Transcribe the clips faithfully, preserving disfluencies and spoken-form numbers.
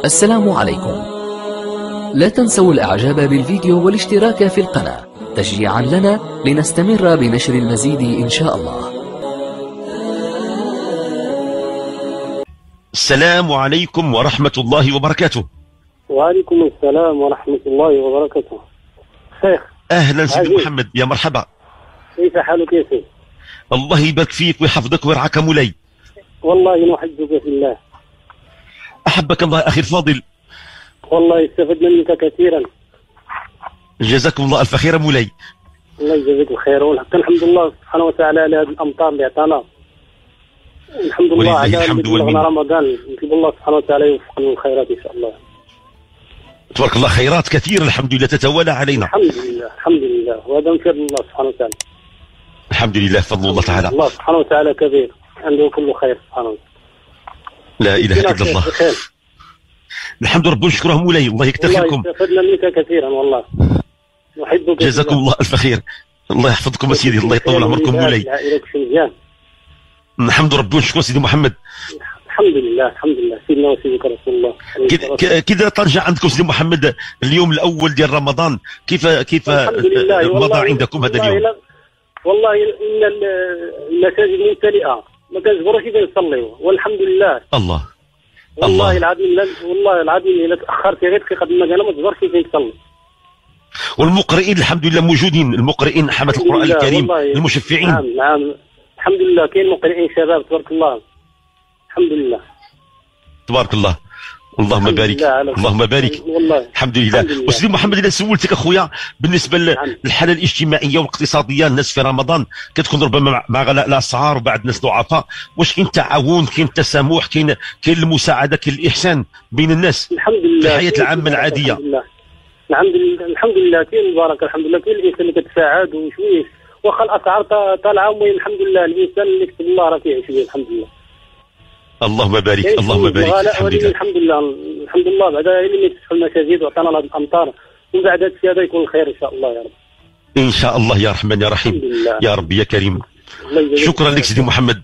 السلام عليكم. لا تنسوا الإعجاب بالفيديو والاشتراك في القناة تشجيعا لنا لنستمر بنشر المزيد إن شاء الله. السلام عليكم ورحمة الله وبركاته. وعليكم السلام ورحمة الله وبركاته. شيخ أهلا سيدي محمد، يا مرحبا. كيف حالك يا سيدي؟ الله يبارك فيك ويحفظك ويرعاك مولاي. والله نحبك في الله. أحبك الله أخي الفاضل. والله استفدنا منك كثيرا. جزاكم الله ألف خير مولاي. الله يجزاك الخير، والحق الحمد لله سبحانه وتعالى على هذه الأمطار اللي عطانا. الحمد لله على الحمد والمنة. رمضان، نطلب الله سبحانه وتعالى يوفقنا للخيرات إن شاء الله. تبارك الله، خيرات كثيرة الحمد لله تتوالى علينا. الحمد لله الحمد لله، وهذا من فضل الله سبحانه وتعالى. الحمد لله، فضل الله تعالى. الله سبحانه وتعالى كبير، عنده كل خير سبحانه وتعالى. لا إله إلا الله. الحمد ربنا نشكره مولاي، الله يكتر خيركم. والله استفدنا منك كثيرا والله. نحبك. جزاكم الله ألف خير. الله يحفظكم سيدي، الله يطول عمركم مولاي. الحمد ربنا نشكره سيدي محمد. الحمد لله الحمد لله، سيدنا وسيدك رسول الله. كذا طنجة عندكم سيدي محمد اليوم الأول ديال رمضان، كيف كيف مضى عندكم هذا اليوم؟ والله إن المساجد ممتلئة، ما كنجبروش كنصليو والحمد لله. الله والله الله. العظيم والله العظيم إلا تأخرت غير دقيقة ما كان ما تجبرش كنصلي. والمقرئين الحمد لله موجودين، المقرئين حملة القرآن الكريم، المشفعين. نعم نعم الحمد لله، كاين مقرئين شباب تبارك الله الحمد لله. تبارك الله، اللهم بارك اللهم بارك. والله الحمد لله. وسيدي محمد، اذا سولتك اخويا بالنسبه للحاله الاجتماعيه والاقتصاديه، الناس في رمضان كتكون ربما مع غلاء الاسعار وبعض الناس ضعفاء، واش كاين تعاون، كاين تسامح، كاين كاين المساعده، كاين الاحسان بين الناس الحمد لله في الحياه العامه العاديه؟ الحمد لله الحمد لله الحمد لله، كاين البركه الحمد لله، كاين الانسان اللي كتساعد وشويه واخا الاسعار طالعه، المهم الحمد لله الانسان اللي كتب الله راه كيعيش به الحمد لله. اللهم بارك اللهم بارك. الحمد لله الحمد لله الحمد لله. بعد اللي يفتحوا المساجد وعطانا الامطار، ومن بعد هذا الشيء هذا يكون الخير ان شاء الله يا رب. ان شاء الله يا رحمن يا رحيم يا رب يا كريم. شكرا لك سيدي محمد،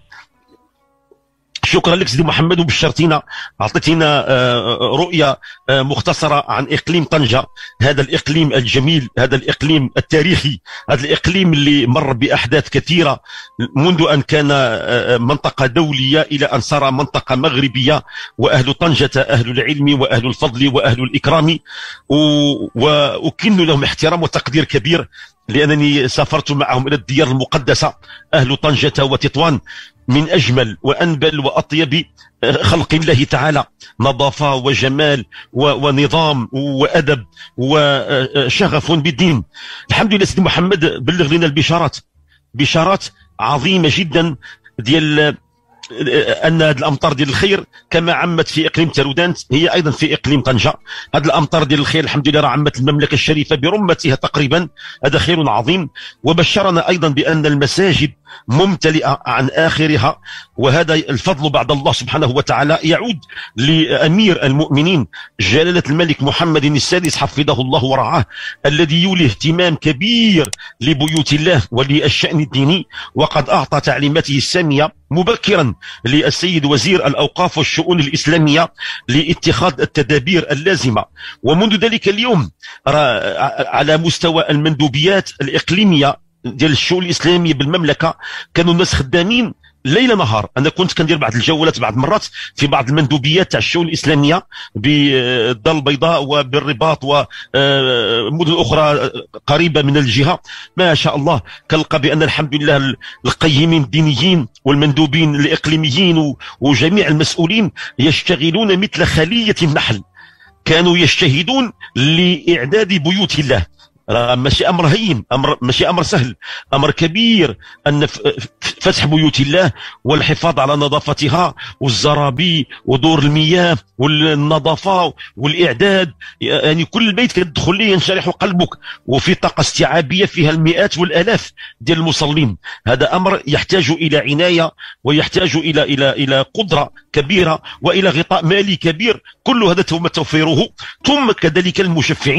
شكرا لك سيدي محمد، وبشرتينا اعطيتينا رؤيه مختصره عن اقليم طنجه، هذا الاقليم الجميل، هذا الاقليم التاريخي، هذا الاقليم اللي مر باحداث كثيره منذ ان كان منطقه دوليه الى ان صار منطقه مغربيه، واهل طنجه اهل العلم واهل الفضل واهل الاكرام، واكن لهم احترام وتقدير كبير لانني سافرت معهم الى الديار المقدسه. اهل طنجه وتطوان من أجمل وأنبل وأطيب خلق الله تعالى، نظافة وجمال ونظام وأدب وشغف بالدين. الحمد لله سيدي محمد، بلغ لنا البشارات، بشارات عظيمة جدا ديال أن هذه الأمطار ديال الخير كما عمت في إقليم تارودانت هي أيضا في إقليم طنجة. هذه الأمطار ديال الخير الحمد لله راه عمت المملكة الشريفة برمتها تقريبا، هذا خير عظيم. وبشرنا أيضا بأن المساجد ممتلئة عن آخرها، وهذا الفضل بعد الله سبحانه وتعالى يعود لأمير المؤمنين جلالة الملك محمد السادس حفظه الله ورعاه، الذي يولي اهتمام كبير لبيوت الله وللشأن الديني، وقد أعطى تعليماته السامية مبكرا للسيد وزير الأوقاف والشؤون الإسلامية لاتخاذ التدابير اللازمة. ومنذ ذلك اليوم على مستوى المندوبيات الإقليمية ديال الشؤون الإسلامية بالمملكة كانوا الناس خدامين ليل نهار. انا كنت كندير بعض الجولات بعض المرات في بعض المندوبيات تاع الشؤون الاسلاميه بالدار البيضاء وبالرباط ومدن اخرى قريبه من الجهه، ما شاء الله كنلقى بان الحمد لله القيمين الدينيين والمندوبين الاقليميين وجميع المسؤولين يشتغلون مثل خليه النحل، كانوا يجتهدون لاعداد بيوت الله. ماشي امر هين، امر ماشي امر سهل، امر كبير ان فتح بيوت الله والحفاظ على نظافتها والزرابي ودور المياه والنظافه والاعداد. يعني كل بيت كتدخل ليه ينشرح قلبك، وفي طاقه استيعابيه فيها المئات والالاف ديال المصلين. هذا امر يحتاج الى عنايه ويحتاج الى الى الى قدره كبيره والى غطاء مالي كبير، كل هذا تم توفيره. ثم كذلك المشفعين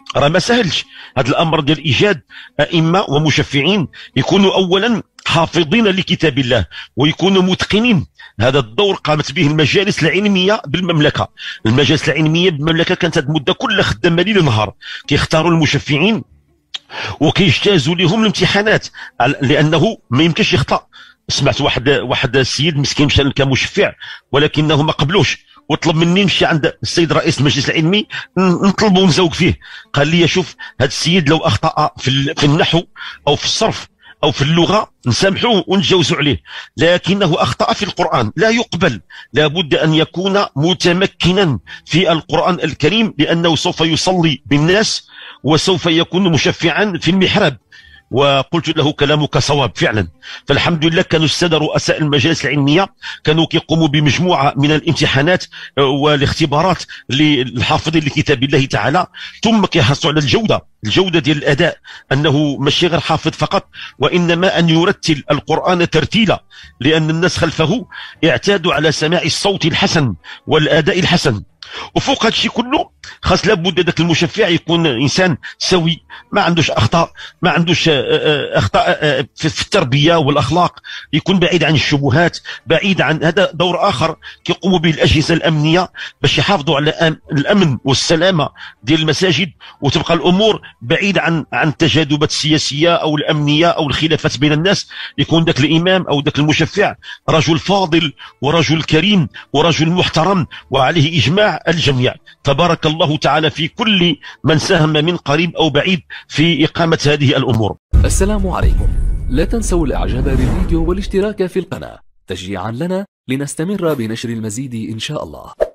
راه ما سهلش هذا الامر ديال ايجاد ائمه ومشفعين يكونوا اولا حافظين لكتاب الله ويكونوا متقنين. هذا الدور قامت به المجالس العلميه بالمملكه. المجالس العلميه بالمملكه كانت هذه المده كلها خدامه ليل نهار كيختاروا المشفعين وكيجتازوا لهم الامتحانات لانه ما يمكنش يخطا. سمعت واحد واحد السيد مسكين مشى كمشفع ولكنه ما قبلوش وطلب مني نمشي عند السيد رئيس المجلس العلمي نطلبوا ونزوق فيه. قال لي شوف هذا السيد لو اخطا في في النحو او في الصرف او في اللغه نسامحوه ونتجاوزوا عليه، لكنه اخطا في القران لا يقبل. لابد ان يكون متمكنا في القران الكريم لانه سوف يصلي بالناس وسوف يكون مشفعا في المحراب. وقلت له كلامك صواب فعلا. فالحمد لله كانوا الساده رؤساء المجالس العلميه كانوا كيقوموا بمجموعه من الامتحانات والاختبارات للحافظين لكتاب الله تعالى، ثم كيحرصوا على الجوده الجوده ديال الاداء، انه ماشي غير حافظ فقط وانما ان يرتل القران ترتيلا، لان الناس خلفه اعتادوا على سماع الصوت الحسن والاداء الحسن. وفوق هذا الشيء كله خاص لابد ذاك المشفع يكون انسان سوي، ما عندوش اخطاء، ما عندوش اخطاء في التربيه والاخلاق، يكون بعيد عن الشبهات، بعيد عن هذا دور اخر كيقوم به الاجهزه الامنيه باش يحافظوا على الامن والسلامه ديال المساجد، وتبقى الامور بعيد عن عن التجاذبات السياسيه او الامنيه او الخلافات بين الناس. يكون ذاك الامام او ذاك المشفع رجل فاضل ورجل كريم ورجل محترم وعليه اجماع الجميع. تبارك الله تعالى في كل من ساهم من قريب أو بعيد في إقامة هذه الأمور. السلام عليكم. لا تنسوا الإعجاب بالفيديو والاشتراك في القناة تشجيعا لنا لنستمر بنشر المزيد إن شاء الله.